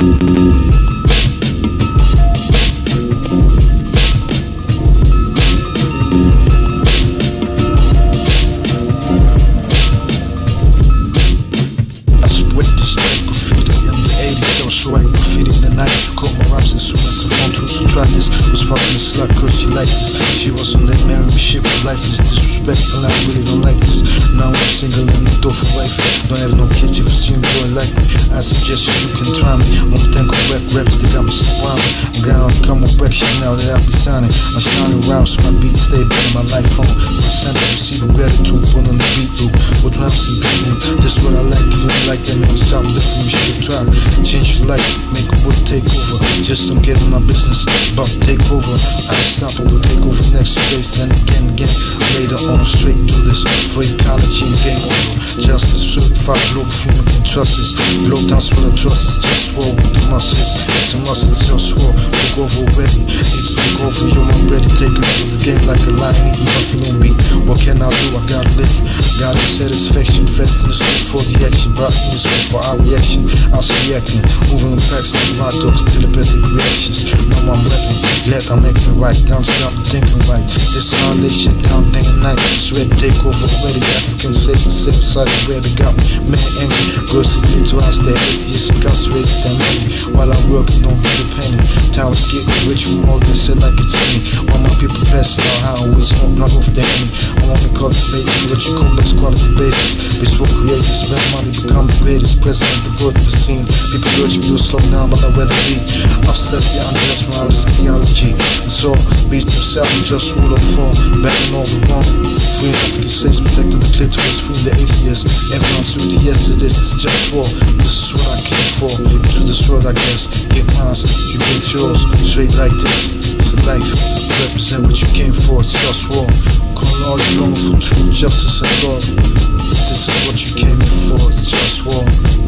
She was on that married shit with life, this disrespect, and I really don't like this. Now I'm single and a door for wife. Don't have no kids if you see me doing like me. I suggest you can try me. Won't think of rap raps, they got me surrounded. I'm gonna come with back shit now that I be signing. I'm shining around so my beat stay in my life phone. My center, you see the gratitude, put on the beat loop. What drums and people, this what I like. If you don't like that, make me something different, you should try. Change your life, make a wood take over. Just don't get in my business, about to take over. Unstoppable, take over next day, then again. Later on, straight do this for ecology and game over. Justice, certified, Globalfirm, can trust this. Blow down what I trust is JustWar with the muscles. It's a must, it's JustWar. Look over already, need to look over. You're already taking over the game like a lion eating buffalo meat. What can I do? I gotta live. Got no satisfaction, fast in the street for the action. Brought in the street for our reaction. I was reacting, moving the packs like my dogs, telepathic reactions. Now I'm rapping, glad I'm acting right. Down, stop thinking right. This is how they shit down day and night. Sweat take over already. African slaves and sit beside the where they got me mad angry. Girls that get to us, they're atheists, incarcerated, they're many. While I'm working, don't get a penny. Time is getting rich from all this, said like it's me. All my people passing out how we smoke, not off the enemy. I wanna cultivate what you call best quality babies. Bitch for creators, spend money, become the greatest. President, the birth of the scene. People urge me to slow down, but I'd rather be. I've said the unjust this theology. And so, beast himself and just rule of form. Backing all the wrong. Free African slaves, protecting the clitoris, freeing the atheists. Everyone's duty, yes it is, it's just war. This is what I came for. Into this world, I guess. Get mine, you get yours. Straight like this, it's a life. Represent what you came for, it's just war. Calling all along for truth, justice, and love. This is what you came in for, it's just war.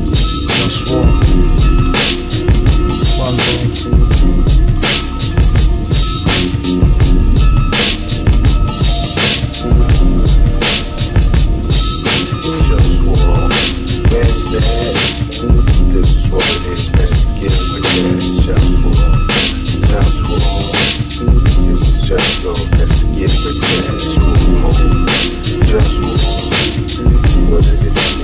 Just war. One love. This is what it is, best to get it with that. It's JustWar, JustWar. This is JustWar, best to get it with that. It's cool mode, JustWar. What is it?